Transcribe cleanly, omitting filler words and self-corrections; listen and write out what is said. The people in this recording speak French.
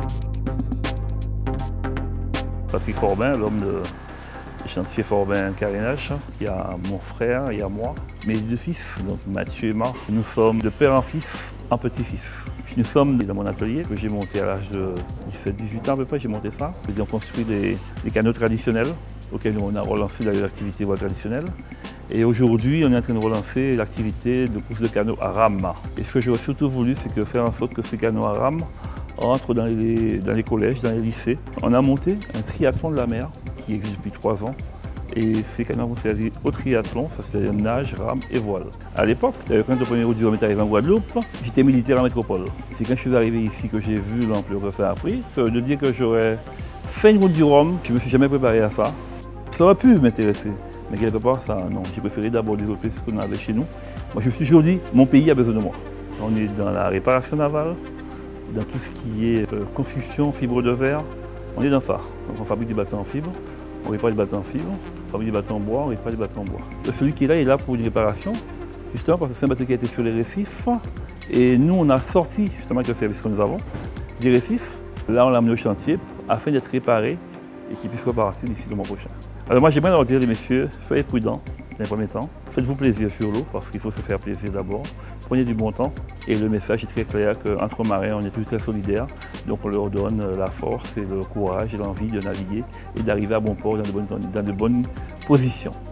Patrick Forbin, l'homme du chantier Forbin Carénage, il y a mon frère, il y a moi, mes deux fils, donc Mathieu et Marc. Nous sommes de père en fils, en petit-fils. Nous sommes dans mon atelier que j'ai monté à l'âge de 17-18 ans à peu près, j'ai monté ça. J'ai construit des canots traditionnels auxquels on a relancé l'activité voile traditionnelle. Et aujourd'hui, on est en train de relancer l'activité de course de canot à rame. Et ce que j'aurais surtout voulu, c'est faire en sorte que ces canots à rame entrent dans les collèges, dans les lycées. On a monté un triathlon de la mer qui existe depuis 3 ans. Et ces canots vont servir au triathlon, ça c'est nage, rame et voile. À l'époque, quand le premier route du Rhum est arrivé en Guadeloupe, j'étais militaire en métropole. C'est quand je suis arrivé ici que j'ai vu l'ampleur que ça a pris. De dire que j'aurais fait une route du Rhum, je ne me suis jamais préparé à ça. Ça aurait pu m'intéresser, mais quelque part, ça, non. J'ai préféré d'abord développer ce qu'on avait chez nous. Moi, je me suis toujours dit, mon pays a besoin de moi. On est dans la réparation navale, dans tout ce qui est construction, fibre de verre. On est dans ça. Donc, on fabrique des bateaux en fibre, on répare des bateaux en fibre, on fabrique des bateaux en bois, on répare des bateaux en bois. Celui qui est là pour une réparation, justement parce que c'est un bateau qui a été sur les récifs. Et nous, on a sorti, justement avec le service que nous avons, des récifs. Là, on l'a amené au chantier afin d'être réparé et qu'il puisse repartir d'ici le mois prochain. Alors moi j'aimerais leur dire, les messieurs, soyez prudents dans les premiers temps. Faites-vous plaisir sur l'eau parce qu'il faut se faire plaisir d'abord. Prenez du bon temps et le message est très clair qu'entre marins on est tous très solidaires. Donc on leur donne la force et le courage et l'envie de naviguer et d'arriver à bon port dans de bonnes positions.